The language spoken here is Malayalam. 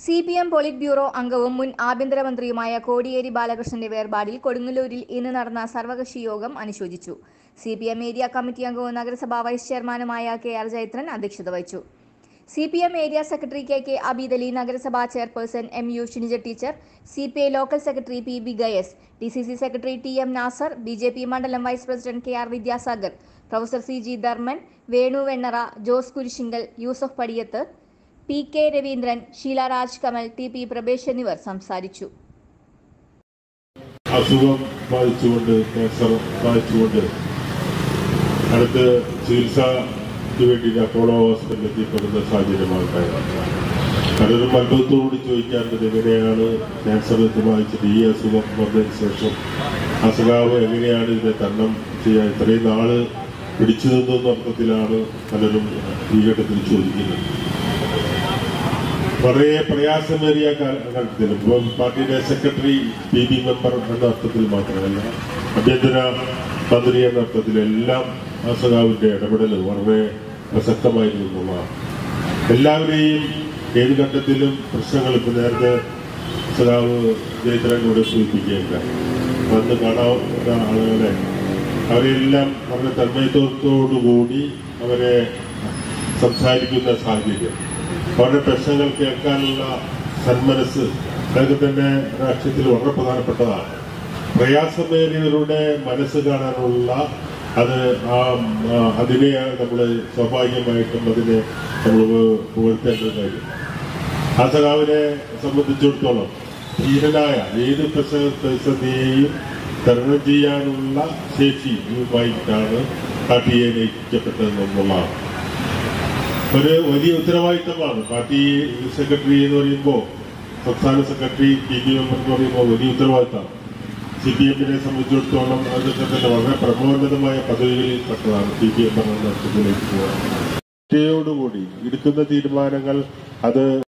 CPM പോളിറ്റ് ബ്യൂറോ അംഗവും മുൻ ആഭ്യന്തരമന്ത്രിയുമായ കോടിയേരി ബാലകൃഷ്ണന്റെ വേർപാടിൽ കൊടുങ്ങല്ലൂരിൽ ഇന്ന് നടന്ന സർവകക്ഷി യോഗം അനുശോചിച്ചു. CPM ഏരിയ കമ്മിറ്റി അംഗവും നഗരസഭാ വൈസ് ചെയർമാനുമായ KR ജയത്രൻ അധ്യക്ഷത വഹിച്ചു. CPM area secretary KK Abeed Ali, നഗരസഭാ chairperson MU Shinija teacher, CPI local secretary PB Gayas, DCC secretary TM Nasar, BJP മണ്ഡലം vice president KR Vidyasagar, professor CG Dharman, Venu Vennara, Jose Kurisingal, Yusuf Padiyath, PK Raveendran, Sheela Raj Kamal, TP Prabhesh എന്നിവർ സംസാരിച്ചു. അസുഖം ബാധിച്ചുകൊണ്ട് ക്യാൻസർ ബാധിച്ചുകൊണ്ട് അടുത്ത് ചികിത്സയ്ക്ക് വേണ്ടി അപ്പോളോ ഹോസ്പിറ്റലിൽ എത്തിപ്പെടുന്ന സാഹചര്യമായിട്ടായിരുന്നു. പലരും അത്ഭുതത്തോട് ചോദിക്കാറുണ്ട്, എങ്ങനെയാണ് ക്യാൻസർ ബാധിച്ചിട്ട് ഈ അസുഖം വന്നതിന് ശേഷം അസുഖാവ് എങ്ങനെയാണ് ഇതിനെ തരണം ചെയ്യാൻ ഇത്രയും നാള് പിടിച്ചു നിന്നെന്ന അർത്ഥത്തിലാണ് പലരും ഈ ഘട്ടത്തിൽ ചോദിക്കുന്നത്. വളരെ പ്രയാസമേറിയ ഘട്ടത്തിൽ ഇപ്പം പാർട്ടിയുടെ സെക്രട്ടറി PB മെമ്പർ എന്ന അർത്ഥത്തിൽ മാത്രമല്ല, ആഭ്യന്തര മന്ത്രി എന്ന അർത്ഥത്തിലെല്ലാം ആ സഖാവിന്റെ ഇടപെടൽ വളരെ പ്രസക്തമായിരുന്നു എന്നുള്ളതാണ്. എല്ലാവരെയും ഏത് ഘട്ടത്തിലും പ്രശ്നങ്ങൾ ഇപ്പം നേരത്തെ സഖാവ് ജയത്രനോട് സൂചിപ്പിക്കുകയില്ല, വന്ന് കാണാവുന്ന ആളുകളെ അവരെല്ലാം വളരെ തന്മയത്വത്തോടുകൂടി അവരെ സംസാരിക്കുന്ന സാഹചര്യം, അവരുടെ പ്രശ്നങ്ങൾ കേൾക്കാനുള്ള സന്മനസ് അതൊക്കെ തന്നെ രാഷ്ട്രീയത്തിൽ വളരെ പ്രധാനപ്പെട്ടതാണ്. പ്രയാസമേറിയവരുടെ മനസ്സ് കാണാനുള്ള അതിനെ നമ്മൾ സ്വാഭാവികമായിട്ടും അതിനെ നമ്മൾ പുകഴ്ത്തേണ്ട കാര്യം. ആ സഖാവിനെ സംബന്ധിച്ചിടത്തോളം ധീരനായ ഏത് പ്രതിസന്ധിയെയും തരണം ചെയ്യാനുള്ള ശേഷിയുമായിട്ടാണ് പാർട്ടിയെ നയിക്കപ്പെട്ടതെന്നുള്ളതാണ്. ഒരു വലിയ ഉത്തരവാദിത്തമാണ് പാർട്ടി സെക്രട്ടറി എന്ന് പറയുമ്പോൾ, സംസ്ഥാന സെക്രട്ടറി PB മെമ്പർ എന്ന് പറയുമ്പോൾ വലിയ ഉത്തരവാദിത്തമാണ്. CPM-നെ സംബന്ധിച്ചിടത്തോളം അതൊക്കെ തന്നെ വളരെ പ്രമോന്നതമായ പദവികളിൽ പെട്ടതാണ് PB മെമ്പർ എന്ന അർത്ഥത്തിലേക്ക് പോകാൻ. പാർട്ടിയോടുകൂടി എടുക്കുന്ന തീരുമാനങ്ങൾ അത്